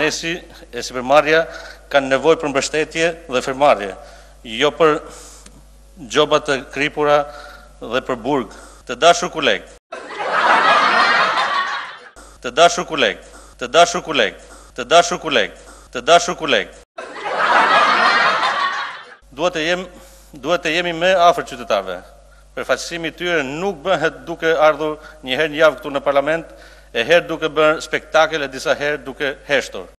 biznesi e sipërmarrja kanë nevojë për mbështetje dhe fermarrje, jo për gjoba të kripura dhe për burg. Të dashur koleg, të dashur koleg, të dashur koleg, të dashur koleg, të dashur koleg. Duhet të jemi më afër qytetarëve. Përfaqësimi i tyre nuk bëhet duke ardhur një herë në javë këtu në parlament, e herë duke bërë spektakel e disa herë duke heshtur.